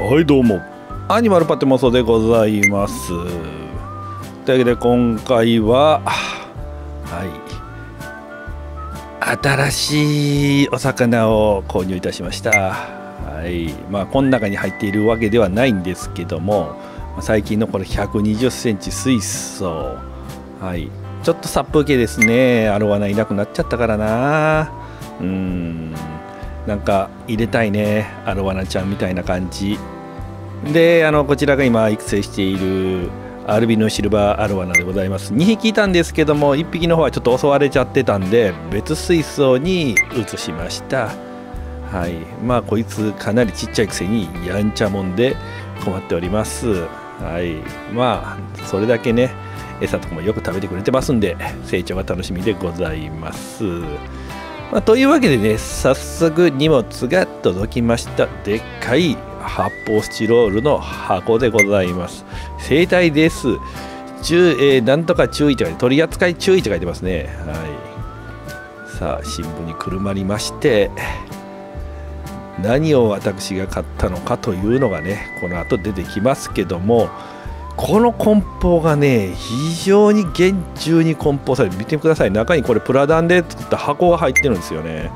はいどうもアニマルパテモソでございます。というわけで今回は新しいお魚を購入いたしました。この中に入っているわけではないんですけども、最近のこれ120センチ水槽、ちょっと殺風景ですね。アロワナいなくなっちゃったからな。なんか入れたいね、アロワナちゃんみたいな感じで、こちらが今育成しているアルビノシルバーアロワナでございます。2匹いたんですけども、1匹の方はちょっと襲われちゃってたんで別水槽に移しました。こいつかなりちっちゃいくせにやんちゃもんで困っております。それだけね、餌とかもよく食べてくれてますんで成長が楽しみでございます。というわけでね、早速荷物が届きました。でっかい発泡スチロールの箱でございます。生体です。なんとか注意とか取り扱い注意と書いてますね。さあ新聞にくるまりまして、何を私が買ったのかというのがね、この後出てきますけども、この梱包がね、非常に厳重に梱包されて、見てください。中にこれプラダンで作った箱が入ってるんですよね。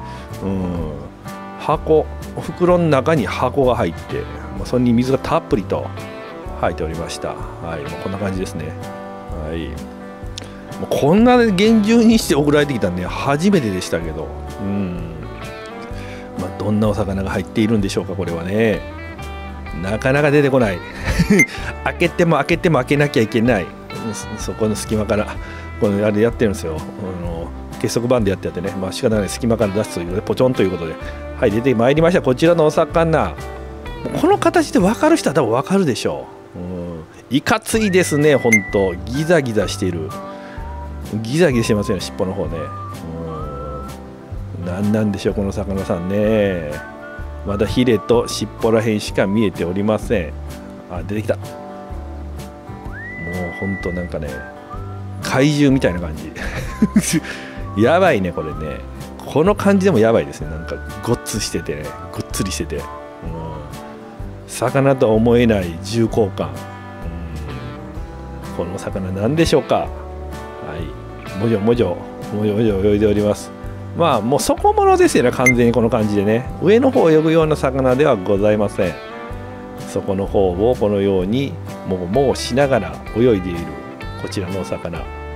袋の中に箱が入って、それに水がたっぷりと入っておりました。こんな感じですね。こんな厳重にして送られてきたんで初めてでしたけど、どんなお魚が入っているんでしょうか。これはね、なかなか出てこない開けても開けても開けなきゃいけない、そこの隙間からこのあれやってるんですよ。結束バンドやってね、仕方ない隙間から出すということでポチョンということで、出てまいりました。こちらのお魚、この形で分かる人は多分分かるでしょう。いかついですね。ほんとギザギザしている、ギザギザしてますよね、尻尾の方ね。何なんでしょうこの魚さんね。まだヒレと尻尾らへんしか見えておりません。出てきた。もうほんとなんかね、怪獣みたいな感じやばいねこれね。この感じでもやばいですね。なんかごっつしててね、ごっつりしてて、魚とは思えない重厚感。この魚何でしょうか。もじょもじょ泳いでおります。もう底物ですよね、完全にこの感じでね。上の方を泳ぐような魚ではございません。底の方をこのようにもごもごしながら泳いでいるこちらのお魚。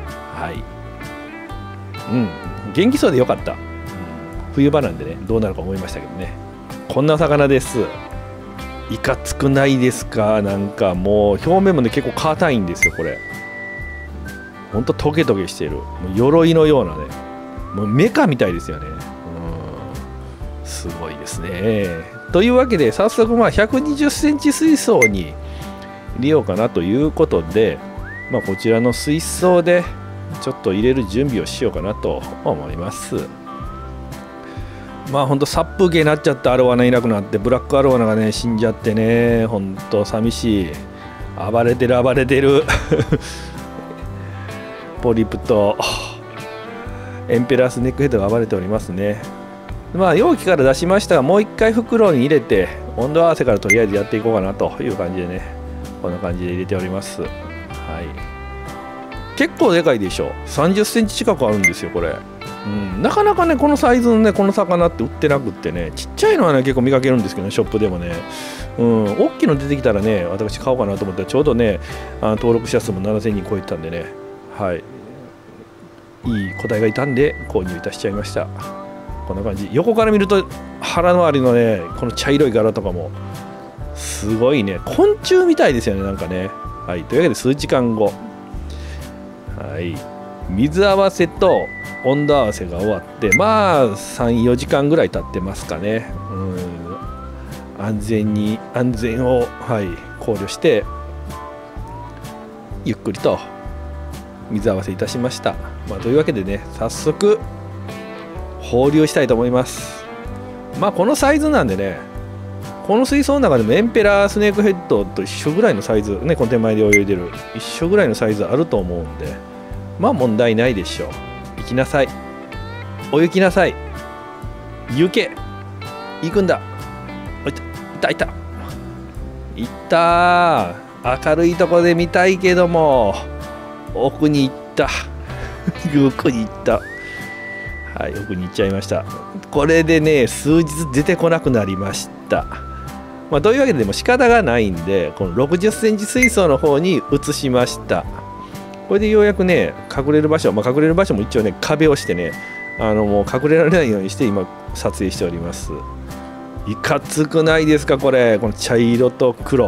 元気そうでよかった。冬場なんでね、どうなるか思いましたけどね。こんな魚です。いかつくないですか。なんかもう表面もね結構硬いんですよ。これほんとトゲトゲしてる、もう鎧のようなね、もうメカみたいですよね。すごいですね。というわけで早速120センチ水槽に入れようかなということで、こちらの水槽でちょっと入れる準備をしようかなと思います。ほんと殺風景になっちゃったアロワナいなくなって、ブラックアロワナがね死んじゃってね、ほんと寂しい。暴れてるポリプとエンペラースネックヘッドが暴れておりますね。容器から出しましたが、もう一回袋に入れて温度合わせからとりあえずやっていこうかなという感じでね、こんな感じで入れております。結構でかいでしょ。30センチ近くあるんですよこれ。なかなかねこのサイズのねこの魚って売ってなくってね、ちっちゃいのはね結構見かけるんですけどね、ショップでもね。大きいの出てきたらね私買おうかなと思ったら、ちょうどね登録者数も7000人超えてたんでね、いい個体がいたんで購入いたしちゃいました。こんな感じ。横から見ると腹のありのねこの茶色い柄とかもすごいね、昆虫みたいですよね、なんかね。というわけで数時間後、水合わせと温度合わせが終わって3、4時間ぐらい経ってますかね。安全を、考慮してゆっくりと水合わせいたしました。というわけでね、早速放流したいと思います。このサイズなんでね、この水槽の中でもエンペラースネークヘッドと一緒ぐらいのサイズね、この手前で泳いでる一緒ぐらいのサイズあると思うんで、問題ないでしょう。行きなさい、泳ぎなさい、行け、行くんだ。いたいったー。明るいとこで見たいけども奥に行った奥に行った。はい、奥に行っちゃいました。これでね数日出てこなくなりました。まあ、というわけでも仕方がないんでこの60センチ水槽の方に移しました。これでようやくね隠れる場所、まあ、隠れる場所も一応ね壁をしてねもう隠れられないようにして今撮影しております。いかつくないですかこれ、この茶色と黒、はい、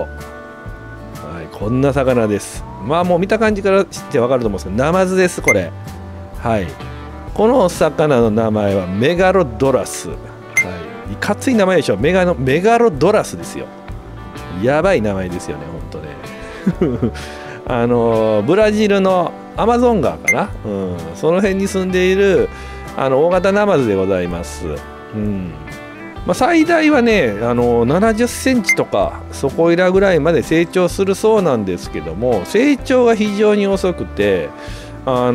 こんな魚です。まあもう見た感じからしてわかると思うんですけどナマズですこれ。はい、このお魚の名前はメガロドラス。はい、いかつい名前でしょ。メガロドラスですよ。やばい名前ですよねほんとねブラジルのアマゾン川かな、その辺に住んでいる大型ナマズでございます。まあ、最大はね70センチとかそこいらぐらいまで成長するそうなんですけども成長が非常に遅くてまあ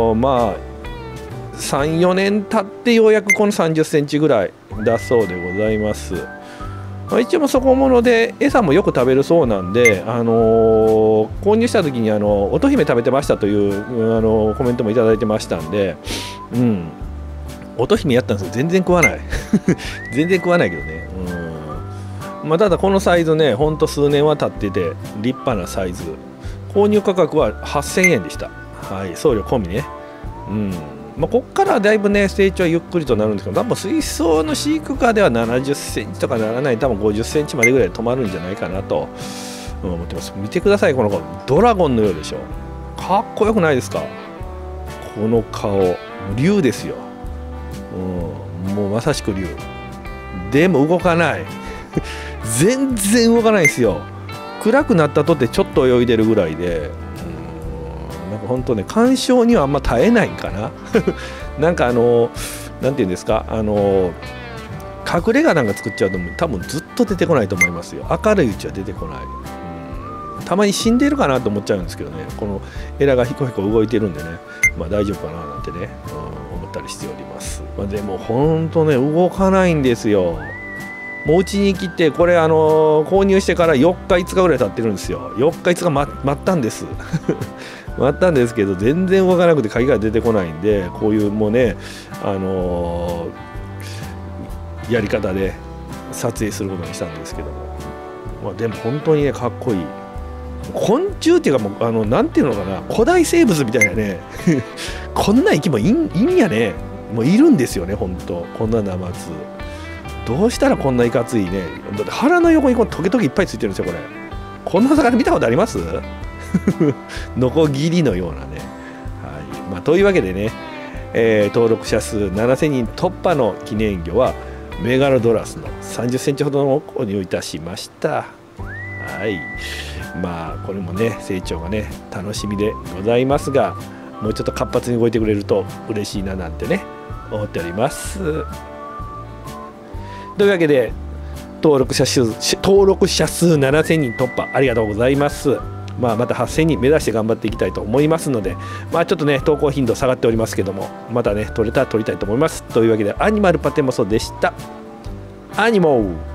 34年経ってようやくこの30センチぐらいだそうでございます。まあ、一応そこもので餌もよく食べるそうなんで、購入した時に乙姫食べてましたというコメントもいただいてましたんで、乙姫やったんですけど全然食わない全然食わないけどね。まあ、ただこのサイズねほんと数年は経ってて立派なサイズ。購入価格は8000円でした。はい、送料込みね。まあ、ここからはだいぶね成長はゆっくりとなるんですけど多分水槽の飼育下では70センチとかならない多分50センチまでぐらいで止まるんじゃないかなと思ってます。見てくださいこの子ドラゴンのようでしょ。かっこよくないですかこの顔。竜ですよ。もうまさしく竜でも動かない全然動かないですよ。暗くなったとってちょっと泳いでるぐらいでなんか本当ね鑑賞にはあんま耐えないんかななんかなんていうんですか隠れ家なんか作っちゃうと多分ずっと出てこないと思いますよ。明るいうちは出てこない。たまに死んでるかなと思っちゃうんですけどねこのエラがヒコヒコ動いてるんでねまあ大丈夫かななんてね、思ったりしております。まあ、でも本当ね動かないんですよ。もううちに来てこれ購入してから4日5日ぐらい経ってるんですよ。4日5日待ったんです待ったんですけど全然動かなくて鍵が出てこないんでこういうもうねやり方で撮影することにしたんですけども、まあ、でも本当にねかっこいい昆虫っていうかもうなんていうのかな古代生物みたいなねこんな生き物いんやね。もういるんですよね本当こんなナマズ。どうしたらこんないかついねだって腹の横にトゲトゲいっぱいついてるんですよこれ。こんな魚見たことありますノコギリのようなね。はいまあ、というわけでね、登録者数7000人突破の記念魚はメガロドラスの30センチほどの購入いたしました。はいまあこれもね成長がね楽しみでございますがもうちょっと活発に動いてくれると嬉しいななんてね思っております。というわけで登録者数7000人突破ありがとうございます。また8000人目指して頑張っていきたいと思いますのでちょっとね投稿頻度下がっておりますけどもまたね撮れたら撮りたいと思います。というわけでアニマルパテモソでした。アニモー